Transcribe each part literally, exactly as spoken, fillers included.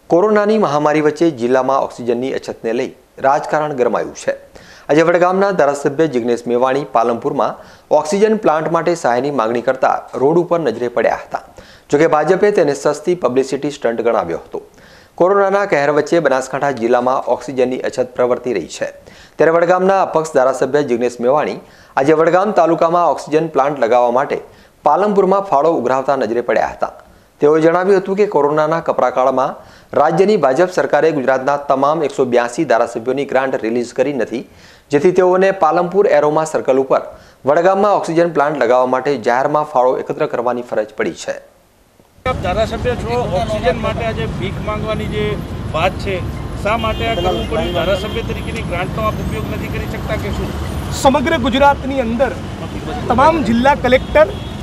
કોરોનાની મહામારી વચ્ચે જિલ્લામાં ઓક્સિજનની અછતને લઈ રાજકારણ ગરમાયું છે। આજે વડગામના ધારાસભ્ય જિગ્નેશ મેવાણી પાલનપુરમાં ઓક્સિજન પ્લાન્ટ માટે સહાયની માંગણી કરતા રોડ ઉપર નજરે પડ્યા હતા। જોકે ભાજપે તેને સસ્તી પબ્લિસિટી સ્ટન્ટ ગણાવ્યો હતો। કોરોનાના કહેર વચ્ચે બનાસકાંઠા જિલ્લામાં ઓક્સિજનની અછત પ્રવર્તી રહી છે, ત્યારે વડગામના અપક્ષ ધારાસભ્ય જિગ્નેશ મેવાણી આજે વડગામ તાલુકામાં ઓક્સિજન પ્લાન્ટ લગાવવા માટે પાલનપુરમાં ફાળો ઉઘરાવતા નજરે પડ્યા હતા। તેઓએ જણાવ્યું હતું કે કોરોનાના કપરાકાળમાં રાજ્યની ભાજપ સરકારે ગુજરાતના તમામ એકસો બ્યાસી ધારાસભ્યોની ગ્રાન્ટ રિલીઝ કરી નથી, જેથી તેઓને પાલનપુર એરોમા સર્કલ ઉપર વડગામમાં ઓક્સિજન પ્લાન્ટ લગાવવા માટે જાહેરમાં ફાળો એકત્ર કરવાની ફરજ પડી છે। આપ ધારાસભ્ય છો, ઓક્સિજન માટે આજે ભીખ માંગવાની જે વાત છે, શા માટે આ કરવું પડ્યું? ધારાસભ્ય તરીકેની ગ્રાન્ટનો આપ ઉપયોગ નથી કરી શકતા કે શું? સમગ્ર ગુજરાતની અંદર તમામ જિલ્લા કલેક્ટર,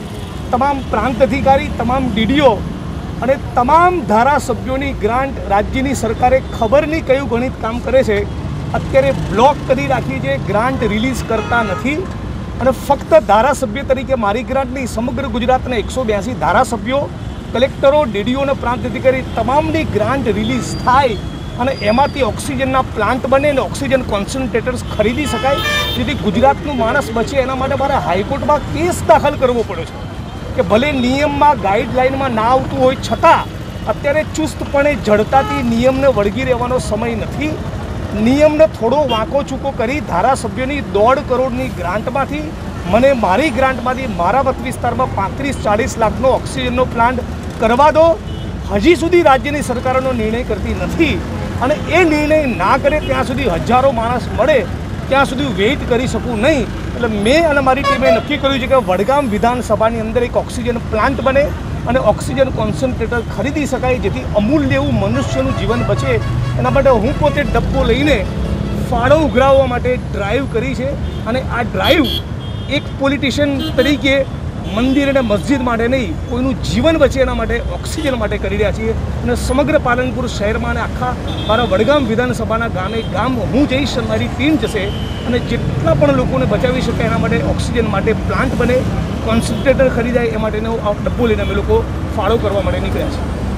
તમામ પ્રાંત અધિકારી, તમામ ડીડીઓ અને તમામ ધારાસભ્યોની ગ્રાન્ટ રાજ્યની સરકારે ખબર નહીં કયું ગણિત કામ કરે છે, અત્યારે બ્લોક કરી રાખી છે, ગ્રાન્ટ રિલીઝ કરતા નથી। અને ફક્ત ધારાસભ્ય તરીકે મારી ગ્રાન્ટ નહીં, સમગ્ર ગુજરાતના એકસો બ્યાસી ધારાસભ્યો, કલેક્ટરો, ડીડીઓ અને પ્રાંત અધિકારી તમામની ગ્રાન્ટ રિલીઝ થાય અને એમાંથી ઓક્સિજનના પ્લાન્ટ બને અને ઓક્સિજન કોન્સન્ટ્રેટર્સ ખરીદી શકાય, જેથી ગુજરાતનું માણસ બચે। એના માટે મારે હાઈકોર્ટમાં કેસ દાખલ કરવો પડ્યો છે કે ભલે નિયમમાં ગાઈડલાઇનમાં ના આવતું હોય છતાં અત્યારે ચુસ્તપણે જડતાથી નિયમને વળગી રહેવાનો સમય નથી। નિયમને થોડો વાંકો ચૂકો કરી ધારાસભ્યોની દોઢ કરોડની ગ્રાન્ટમાંથી મને મારી ગ્રાન્ટમાંથી મારા મત વિસ્તારમાં પાંત્રીસ ચાળીસ લાખનો ઓક્સિજનનો પ્લાન્ટ કરવા દો। હજી સુધી રાજ્યની સરકારોનો નિર્ણય કરતી નથી અને એ નિર્ણય ના કરે ત્યાં સુધી હજારો માણસ મળે ત્યાં સુધી વેઇટ કરી શકું નહીં। એટલે મેં અને મારી ટીમે નક્કી કર્યું છે કે વડગામ વિધાનસભાની અંદર એક ઓક્સિજન પ્લાન્ટ બને અને ઓક્સિજન કોન્સન્ટ્રેટર ખરીદી શકાય, જેથી અમૂલ્ય એવું મનુષ્યનું જીવન બચે। એના માટે હું પોતે ડબ્બો લઈને ફાળો ઉઘરાવવા માટે ડ્રાઈવ કરી છે અને આ ડ્રાઈવ એક પોલિટિશિયન તરીકે મંદિર અને મસ્જિદ માટે નહીં, કોઈનું જીવન બચે એના માટે ઓક્સિજન માટે કરી રહ્યા છીએ। અને સમગ્ર પાલનપુર શહેરમાં અને આખા મારા વડગામ વિધાનસભાના ગામે ગામ હું જઈશ, મારી ટીમ જશે અને જેટલા પણ લોકોને બચાવી શકે એના માટે ઓક્સિજન માટે પ્લાન્ટ બને, કોન્સન્ટ્રેટર ખરીદાય, એ માટેનો ડબ્બો લઈને અમે લોકો ફાળો કરવા માટે નીકળ્યા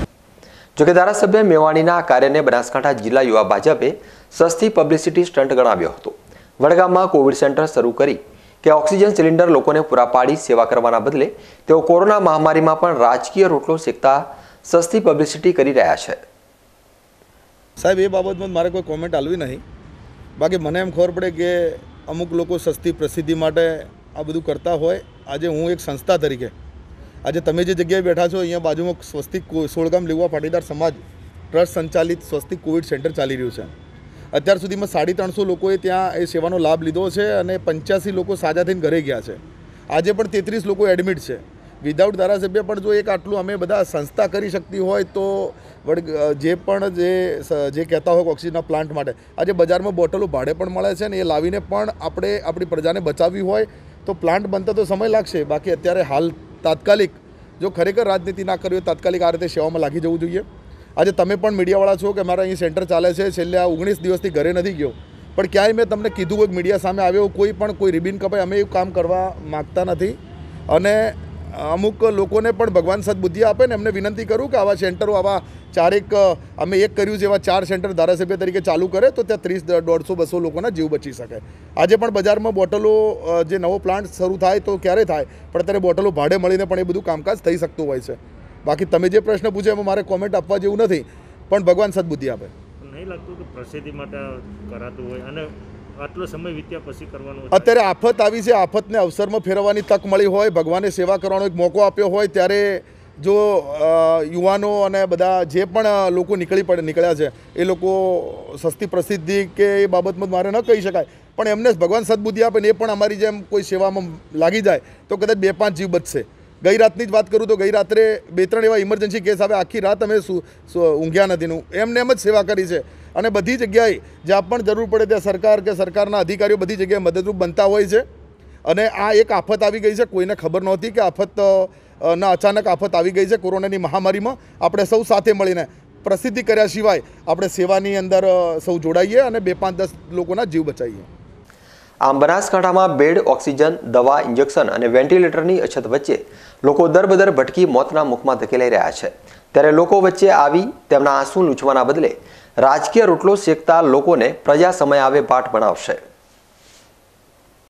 છે। જોકે ધારાસભ્ય મેવાણીના કાર્યને બનાસકાંઠા જિલ્લા યુવા ભાજપે સસ્તી પબ્લિસિટી સ્ટન્ટ ગણાવ્યો હતો। વડગામમાં કોવિડ સેન્ટર શરૂ કરી કે ઓક્સિજન સિલિન્ડર લોકોને પૂરા પાડી સેવા કરવાના બદલે તેઓ કોરોના મહામારીમાં પણ રાજકીય રોટલો શેકતા સસ્તી પબ્લિસિટી કરી રહ્યા છે। સાહેબ, એ બાબતમાં મારે કોઈ કોમેન્ટ આલવી નહીં, બાકી મને એમ ખબર પડે કે અમુક લોકો સસ્તી પ્રસિદ્ધિ માટે આ બધું કરતા હોય। આજે હું એક સંસ્થા તરીકે, આજે તમે જે જગ્યાએ બેઠા છો અહીંયા બાજુમાં સ્વસ્તિક સોળગામ લેવા પાટીદાર સમાજ ટ્રસ્ટ સંચાલિત સ્વસ્તિક કોવિડ સેન્ટર ચાલી રહ્યું છે। અત્યાર સુધીમાં સાડી ત્રણસો લોકોએ ત્યાં એ સેવાનો લાભ લીધો છે અને પંચ્યાસી લોકો સાજા થઈને ઘરે ગયા છે। આજે પણ તેત્રીસ લોકો એડમિટ છે। વિધાઉટ ધારાસભ્ય પણ જો એક આટલું અમે બધા સંસ્થા કરી શકતી હોય તો વડ જે પણ જે જે કહેતા હોય ઓક્સિજનના પ્લાન્ટ માટે આજે બજારમાં બોટલો ભાડે પણ મળે છે ને એ લાવીને પણ આપણે આપણી પ્રજાને બચાવવી હોય તો પ્લાન્ટ બનતા તો સમય લાગશે। બાકી અત્યારે હાલ તાત્કાલિક જો ખરેખર રાજનીતિ ના કરવી હોય તાત્કાલિક આ રીતે સેવામાં લાગી જવું જોઈએ। આજે તમે પણ મીડિયાવાળા છો કે મારા અહીં સેન્ટર ચાલે છે, છેલ્લે આ ઓગણીસ દિવસથી ઘરે નથી ગયો, પણ ક્યાંય મેં તમને કીધું કોઈ મીડિયા સામે આવ્યો કોઈ પણ કોઈ રિબિન કપાય, અમે એવું કામ કરવા માગતા નથી। અને અમુક લોકોને પણ ભગવાન સદબુદ્ધિ આપે ને એમને વિનંતી કરું કે આવા સેન્ટરો આવા ચારેક અમે એક કર્યું છે એવા ચાર સેન્ટર ધારાસભ્ય તરીકે ચાલુ કરે તો ત્યાં ત્રીસ દોઢસો બસો લોકોના જીવ બચી શકે। આજે પણ બજારમાં બોટલો જે નવો પ્લાન્ટ શરૂ થાય તો ક્યારે થાય, પણ અત્યારે બોટલો ભાડે મળીને પણ એ બધું કામકાજ થઈ શકતું હોય છે। બાકી તમે જે પ્રશ્ન પૂછે એમાં મારે કોમેન્ટ આપવા જેવું નથી, પણ ભગવાન સદબુદ્ધિ આપે। નહીં લાગતું કે પ્રસિદ્ધિ માટે કરાતું હોય અને આટલો સમય વીત્યા પછી કરવાનું? અત્યારે આફત આવી છે, આફતને અવસરમાં ફેરવવાની તક મળી હોય, ભગવાને સેવા કરવાનો એક મોકો આપ્યો હોય, ત્યારે જો યુવાનો અને બધા જે પણ લોકો નીકળી પડે નીકળ્યા છે એ લોકો સસ્તી પ્રસિદ્ધિ કે એ બાબતમાં મારે ન કહી શકાય, પણ એમને ભગવાન સદબુદ્ધિ આપે ને એ પણ અમારી જેમ કોઈ સેવામાં લાગી જાય તો કદાચ બે પાંચ જીવ બચશે। ગઈ રાતની જ વાત કરું તો ગઈ રાત્રે બે ત્રણ એવા ઇમરજન્સી કેસ આવે, આખી રાત અમે ઊંઘ્યા નથીનું એમને એમ જ સેવા કરી છે। અને બધી જગ્યાએ જ્યાં પણ જરૂર પડે ત્યાં સરકાર કે સરકારના અધિકારીઓ બધી જગ્યાએ મદદરૂપ બનતા હોય છે। અને આ એક આફત આવી ગઈ છે, કોઈને ખબર નહોતી કે આફત ના અચાનક આફત આવી ગઈ છે કોરોનાની મહામારીમાં। આપણે સૌ સાથે મળીને પ્રસિદ્ધિ કર્યા સિવાય આપણે સેવાની અંદર સૌ જોડાઈએ અને બે પાંચ દસ લોકોના જીવ બચાવીએ। આમ બનાસકાંઠામાં બેડ, ઓક્સિજન, દવા, ઇન્જેક્શન અને વેન્ટિલેટરની અછત વચ્ચે લોકો દરબદર ભટકી મોતના મુખમાં ધકેલાઈ રહ્યા છે। ત્યારે લોકો વચ્ચે આવી તેમના આંસુ લૂછવાના બદલે રાજકીય રોટલો શેકતા લોકોને પ્રજા સમય આવે પાઠ ભણાવશે।